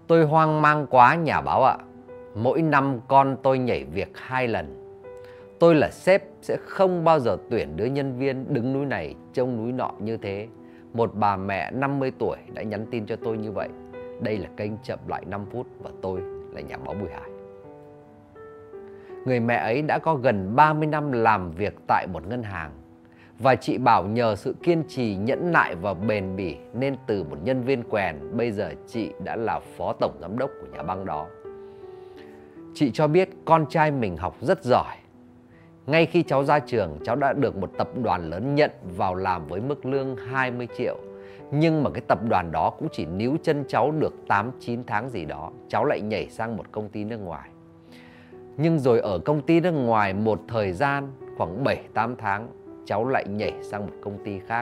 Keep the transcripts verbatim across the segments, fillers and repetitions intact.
Tôi hoang mang quá nhà báo ạ. Mỗi năm con tôi nhảy việc hai lần. Tôi là sếp sẽ không bao giờ tuyển đứa nhân viên đứng núi này trông núi nọ như thế. Một bà mẹ năm mươi tuổi đã nhắn tin cho tôi như vậy. Đây là kênh Chậm Lại năm phút và tôi là nhà báo Bùi Hải. Người mẹ ấy đã có gần ba mươi năm làm việc tại một ngân hàng. Và chị bảo nhờ sự kiên trì, nhẫn nại và bền bỉ nên từ một nhân viên quèn, bây giờ chị đã là phó tổng giám đốc của nhà băng đó. Chị cho biết con trai mình học rất giỏi. Ngay khi cháu ra trường, cháu đã được một tập đoàn lớn nhận vào làm với mức lương hai mươi triệu. Nhưng mà cái tập đoàn đó cũng chỉ níu chân cháu được tám chín tháng gì đó. Cháu lại nhảy sang một công ty nước ngoài. Nhưng rồi ở công ty nước ngoài một thời gian khoảng bảy tám tháng, cháu lại nhảy sang một công ty khác.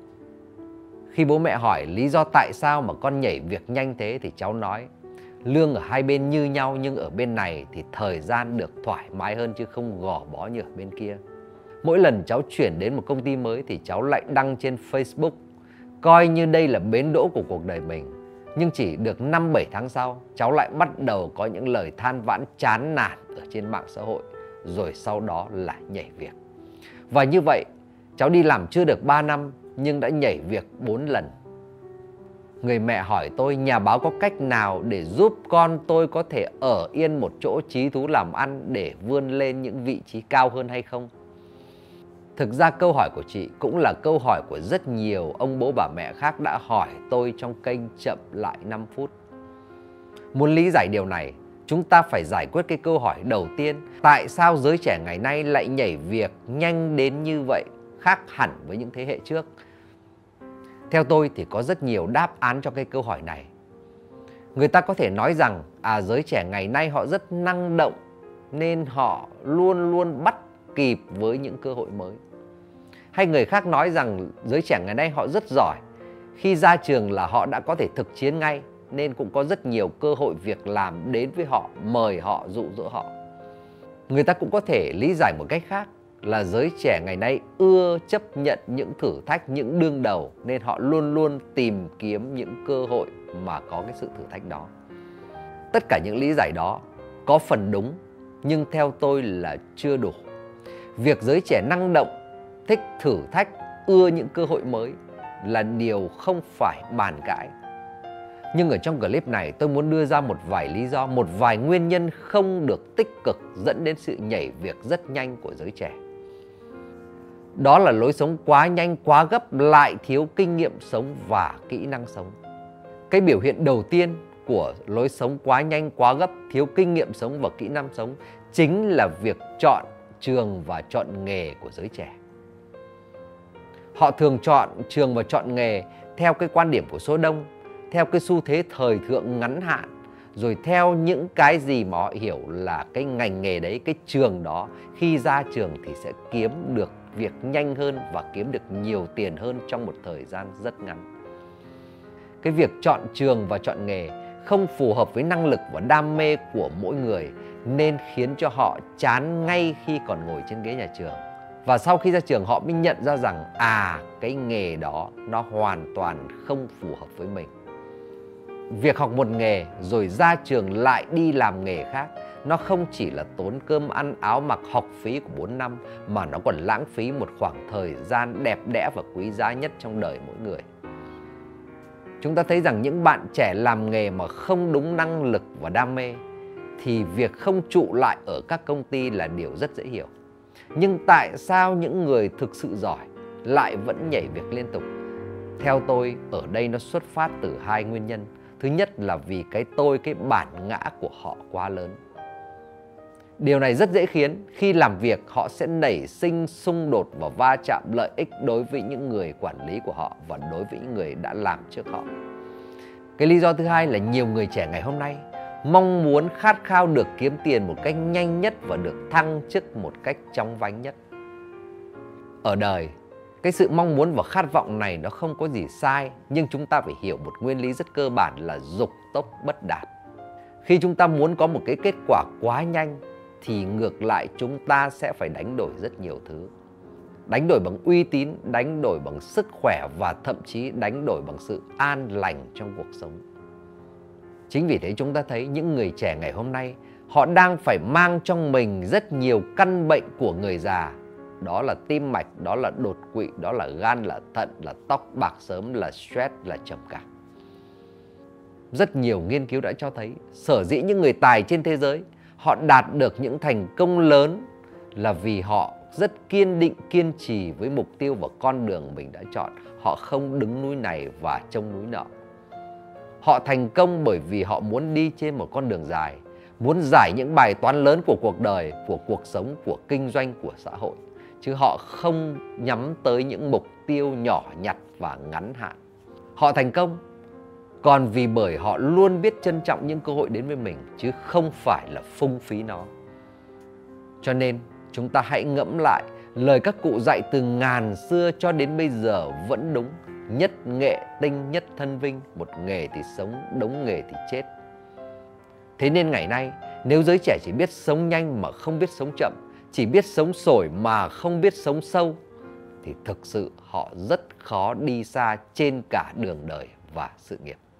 Khi bố mẹ hỏi lý do tại sao mà con nhảy việc nhanh thế thì cháu nói lương ở hai bên như nhau, nhưng ở bên này thì thời gian được thoải mái hơn chứ không gò bó như ở bên kia. Mỗi lần cháu chuyển đến một công ty mới thì cháu lại đăng trên Facebook, coi như đây là bến đỗ của cuộc đời mình. Nhưng chỉ được năm bảy tháng sau, cháu lại bắt đầu có những lời than vãn chán nản ở trên mạng xã hội, rồi sau đó là nhảy việc. Và như vậy, cháu đi làm chưa được ba năm nhưng đã nhảy việc bốn lần. Người mẹ hỏi tôi nhà báo có cách nào để giúp con tôi có thể ở yên một chỗ chí thú làm ăn để vươn lên những vị trí cao hơn hay không? Thực ra câu hỏi của chị cũng là câu hỏi của rất nhiều ông bố bà mẹ khác đã hỏi tôi trong kênh Chậm Lại năm phút. Muốn lý giải điều này, chúng ta phải giải quyết cái câu hỏi đầu tiên. Tại sao giới trẻ ngày nay lại nhảy việc nhanh đến như vậy, khác hẳn với những thế hệ trước? Theo tôi thì có rất nhiều đáp án cho cái câu hỏi này. Người ta có thể nói rằng à giới trẻ ngày nay họ rất năng động nên họ luôn luôn bắt kịp với những cơ hội mới. Hay người khác nói rằng giới trẻ ngày nay họ rất giỏi. Khi ra trường là họ đã có thể thực chiến ngay nên cũng có rất nhiều cơ hội việc làm đến với họ, mời họ, dụ dỗ họ. Người ta cũng có thể lý giải một cách khác là giới trẻ ngày nay ưa chấp nhận những thử thách, những đương đầu nên họ luôn luôn tìm kiếm những cơ hội mà có cái sự thử thách đó. Tất cả những lý giải đó có phần đúng nhưng theo tôi là chưa đủ. Việc giới trẻ năng động, thích thử thách, ưa những cơ hội mới là điều không phải bàn cãi. Nhưng ở trong clip này tôi muốn đưa ra một vài lý do, một vài nguyên nhân không được tích cực dẫn đến sự nhảy việc rất nhanh của giới trẻ. Đó là lối sống quá nhanh, quá gấp, lại thiếu kinh nghiệm sống và kỹ năng sống. Cái biểu hiện đầu tiên của lối sống quá nhanh, quá gấp, thiếu kinh nghiệm sống và kỹ năng sống chính là việc chọn trường và chọn nghề của giới trẻ. Họ thường chọn trường và chọn nghề theo cái quan điểm của số đông, theo cái xu thế thời thượng ngắn hạn, rồi theo những cái gì mà họ hiểu là cái ngành nghề đấy, cái trường đó khi ra trường thì sẽ kiếm được việc nhanh hơn và kiếm được nhiều tiền hơn trong một thời gian rất ngắn. Cái việc chọn trường và chọn nghề không phù hợp với năng lực và đam mê của mỗi người nên khiến cho họ chán ngay khi còn ngồi trên ghế nhà trường. Và sau khi ra trường họ mới nhận ra rằng à cái nghề đó nó hoàn toàn không phù hợp với mình. Việc học một nghề rồi ra trường lại đi làm nghề khác, nó không chỉ là tốn cơm ăn áo mặc học phí của bốn năm mà nó còn lãng phí một khoảng thời gian đẹp đẽ và quý giá nhất trong đời mỗi người. Chúng ta thấy rằng những bạn trẻ làm nghề mà không đúng năng lực và đam mê thì việc không trụ lại ở các công ty là điều rất dễ hiểu. Nhưng tại sao những người thực sự giỏi lại vẫn nhảy việc liên tục? Theo tôi, ở đây nó xuất phát từ hai nguyên nhân. Thứ nhất là vì cái tôi, cái bản ngã của họ quá lớn. Điều này rất dễ khiến khi làm việc họ sẽ nảy sinh xung đột và va chạm lợi ích đối với những người quản lý của họ và đối với những người đã làm trước họ. Cái lý do thứ hai là nhiều người trẻ ngày hôm nay mong muốn khát khao được kiếm tiền một cách nhanh nhất và được thăng chức một cách chóng vánh nhất. Ở đời, cái sự mong muốn và khát vọng này nó không có gì sai, nhưng chúng ta phải hiểu một nguyên lý rất cơ bản là dục tốc bất đạt. Khi chúng ta muốn có một cái kết quả quá nhanh thì ngược lại chúng ta sẽ phải đánh đổi rất nhiều thứ. Đánh đổi bằng uy tín, đánh đổi bằng sức khỏe và thậm chí đánh đổi bằng sự an lành trong cuộc sống. Chính vì thế chúng ta thấy những người trẻ ngày hôm nay, họ đang phải mang trong mình rất nhiều căn bệnh của người già. Đó là tim mạch, đó là đột quỵ, đó là gan, là thận, là tóc bạc sớm, là stress, là trầm cảm. Rất nhiều nghiên cứu đã cho thấy sở dĩ những người tài trên thế giới họ đạt được những thành công lớn là vì họ rất kiên định, kiên trì với mục tiêu và con đường mình đã chọn. Họ không đứng núi này và trông núi nọ. Họ thành công bởi vì họ muốn đi trên một con đường dài, muốn giải những bài toán lớn của cuộc đời, của cuộc sống, của kinh doanh, của xã hội. Chứ họ không nhắm tới những mục tiêu nhỏ nhặt và ngắn hạn. Họ thành công còn vì bởi họ luôn biết trân trọng những cơ hội đến với mình, chứ không phải là phung phí nó. Cho nên chúng ta hãy ngẫm lại lời các cụ dạy từ ngàn xưa cho đến bây giờ vẫn đúng. Nhất nghệ tinh nhất thân vinh, một nghề thì sống, đống nghề thì chết. Thế nên ngày nay, nếu giới trẻ chỉ biết sống nhanh mà không biết sống chậm, chỉ biết sống sổi mà không biết sống sâu, thì thực sự họ rất khó đi xa trên cả đường đời và sự nghiệp.